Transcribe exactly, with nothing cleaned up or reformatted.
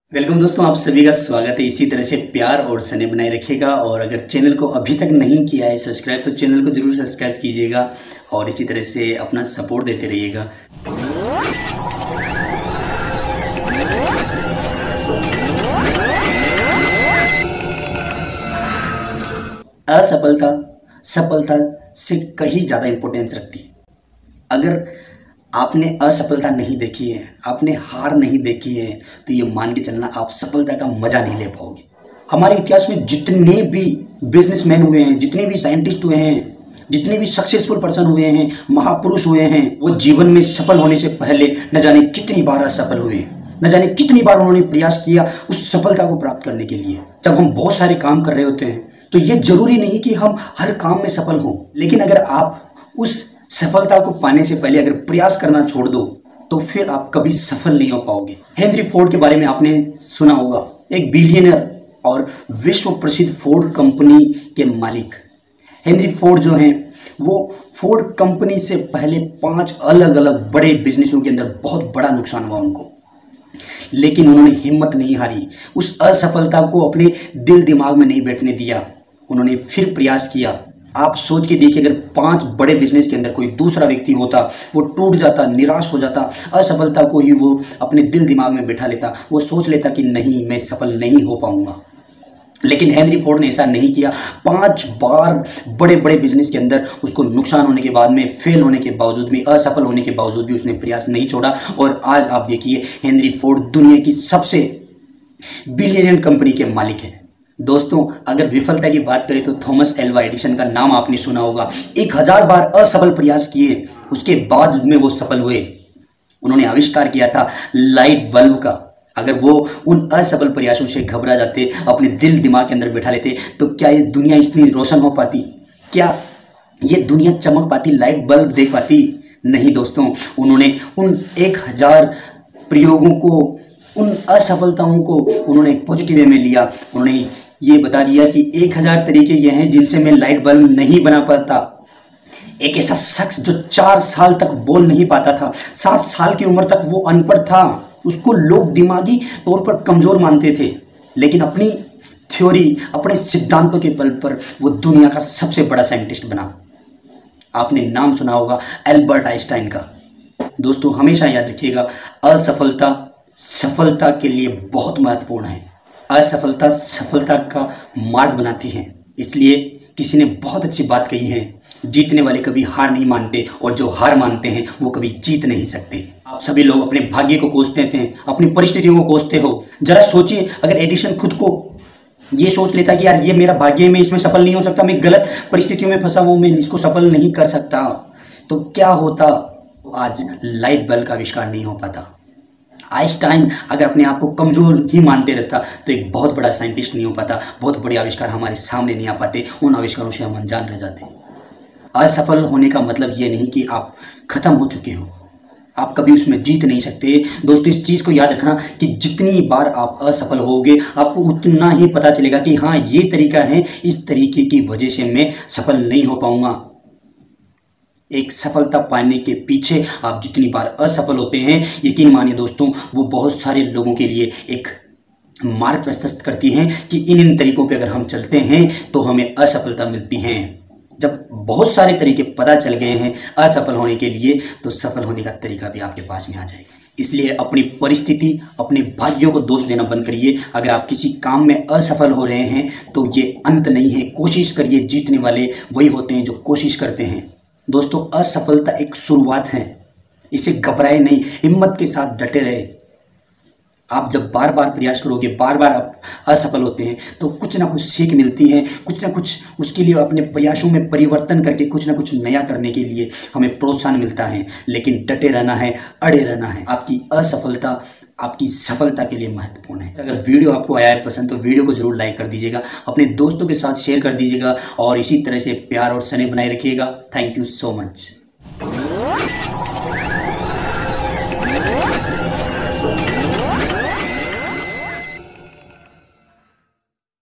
Welcome दोस्तों, आप सभी का स्वागत है। इसी तरह से प्यार और स्नेह बनाए रखिएगा और अगर चैनल को अभी तक नहीं किया है सब्सक्राइब तो चैनल को जरूर सब्सक्राइब कीजिएगा और इसी तरह से अपना सपोर्ट देते रहिएगा। असफलता सफलता से कहीं ज़्यादा इम्पोर्टेंस रखती है। अगर आपने असफलता नहीं देखी है, आपने हार नहीं देखी है, तो ये मान के चलना आप सफलता का मजा नहीं ले पाओगे। हमारे इतिहास में जितने भी बिजनेसमैन हुए हैं, जितने भी साइंटिस्ट हुए हैं, जितने भी सक्सेसफुल पर्सन हुए हैं, महापुरुष हुए हैं, वो जीवन में सफल होने से पहले न जाने कितनी बार असफल हुए, न जाने कितनी बार उन्होंने प्रयास किया उस सफलता को प्राप्त करने के लिए। जब हम बहुत सारे काम कर रहे होते हैं तो ये जरूरी नहीं कि हम हर काम में सफल हों, लेकिन अगर आप उस सफलता को पाने से पहले अगर प्रयास करना छोड़ दो तो फिर आप कभी सफल नहीं हो पाओगे। हेनरी फोर्ड के बारे में आपने सुना होगा, एक बिलियनर और विश्व प्रसिद्ध फोर्ड कंपनी के मालिक। हेनरी फोर्ड जो हैं वो फोर्ड कंपनी से पहले पांच अलग अलग बड़े बिजनेसों के अंदर बहुत बड़ा नुकसान हुआ उनको, लेकिन उन्होंने हिम्मत नहीं हारी। उस असफलता को अपने दिल दिमाग में नहीं बैठने दिया, उन्होंने फिर प्रयास किया। आप सोच के देखिए, अगर पांच बड़े बिजनेस के अंदर कोई दूसरा व्यक्ति होता, वो टूट जाता, निराश हो जाता, असफलता को ही वो अपने दिल दिमाग में बैठा लेता, वो सोच लेता कि नहीं मैं सफल नहीं हो पाऊंगा। लेकिन हेनरी फोर्ड ने ऐसा नहीं किया। पांच बार बड़े बड़े बिजनेस के अंदर उसको नुकसान होने के बाद में, फेल होने के बावजूद भी, असफल होने के बावजूद भी उसने प्रयास नहीं छोड़ा और आज आप देखिए हेनरी फोर्ड दुनिया की सबसे बिलियनियर कंपनी के मालिक हैं। दोस्तों, अगर विफलता की बात करें तो थॉमस एल्वा एडिसन का नाम आपने सुना होगा। एक हजार बार असफल प्रयास किए, उसके बाद में वो सफल हुए। उन्होंने आविष्कार किया था लाइट बल्ब का। अगर वो उन असफल प्रयासों से घबरा जाते, अपने दिल दिमाग के अंदर बैठा लेते, तो क्या ये दुनिया इतनी रोशन हो पाती? क्या ये दुनिया चमक पाती, लाइट बल्ब देख पाती? नहीं दोस्तों, उन्होंने उन एक हजार प्रयोगों को, उन असफलताओं को उन्होंने पॉजिटिव वे में लिया। उन्होंने ये बता दिया कि एक हजार तरीके ये हैं जिनसे मैं लाइट बल्ब नहीं बना पाता। एक ऐसा शख्स जो चार साल तक बोल नहीं पाता था, सात साल की उम्र तक वो अनपढ़ था, उसको लोग दिमागी तौर पर कमजोर मानते थे, लेकिन अपनी थ्योरी, अपने सिद्धांतों के बल पर वो दुनिया का सबसे बड़ा साइंटिस्ट बना। आपने नाम सुना होगा एल्बर्ट आइंस्टाइन का। दोस्तों, हमेशा याद रखिएगा, असफलता सफलता के लिए बहुत महत्वपूर्ण है। असफलता सफलता का मार्ग बनाती है। इसलिए किसी ने बहुत अच्छी बात कही है, जीतने वाले कभी हार नहीं मानते और जो हार मानते हैं वो कभी जीत नहीं सकते। आप सभी लोग अपने भाग्य को कोसते हैं, अपनी परिस्थितियों को कोसते हो। जरा सोचिए, अगर एडिसन खुद को ये सोच लेता कि यार ये मेरा भाग्य है, मैं इसमें सफल नहीं हो सकता, मैं गलत परिस्थितियों में फंसा हूं, मैं इसको सफल नहीं कर सकता, तो क्या होता? आज लाइट बल्ब का आविष्कार नहीं हो पाता। आइंस्टाइन अगर अपने आप को कमजोर ही मानते रहता तो एक बहुत बड़ा साइंटिस्ट नहीं हो पाता, बहुत बड़े आविष्कार हमारे सामने नहीं आ पाते, उन आविष्कारों से हम अनजान रह जाते हैं। असफल होने का मतलब ये नहीं कि आप खत्म हो चुके हो, आप कभी उसमें जीत नहीं सकते। दोस्तों, इस चीज़ को याद रखना कि जितनी बार आप असफल होगे आपको उतना ही पता चलेगा कि हाँ ये तरीका है, इस तरीके की वजह से मैं सफल नहीं हो पाऊंगा। एक सफलता पाने के पीछे आप जितनी बार असफल होते हैं, यकीन मानिए दोस्तों, वो बहुत सारे लोगों के लिए एक मार्ग प्रशस्त करती हैं कि इन इन तरीकों पे अगर हम चलते हैं तो हमें असफलता मिलती है। जब बहुत सारे तरीके पता चल गए हैं असफल होने के लिए, तो सफल होने का तरीका भी आपके पास में आ जाएगा। इसलिए अपनी परिस्थिति, अपने भाग्यों को दोष देना बंद करिए। अगर आप किसी काम में असफल हो रहे हैं तो ये अंत नहीं है, कोशिश करिए। जीतने वाले वही होते हैं जो कोशिश करते हैं। दोस्तों, असफलता एक शुरुआत है, इसे घबराए नहीं, हिम्मत के साथ डटे रहे। आप जब बार बार प्रयास करोगे, बार बार आप असफल होते हैं तो कुछ ना कुछ सीख मिलती है, कुछ ना कुछ उसके लिए अपने प्रयासों में परिवर्तन करके कुछ ना कुछ नया करने के लिए हमें प्रोत्साहन मिलता है। लेकिन डटे रहना है, अड़े रहना है। आपकी असफलता आपकी सफलता के लिए महत्वपूर्ण है। अगर वीडियो आपको आया है पसंद तो वीडियो को जरूर लाइक कर दीजिएगा, अपने दोस्तों के साथ शेयर कर दीजिएगा और इसी तरह से प्यार और स्नेह बनाए रखिएगा। Thank you so much.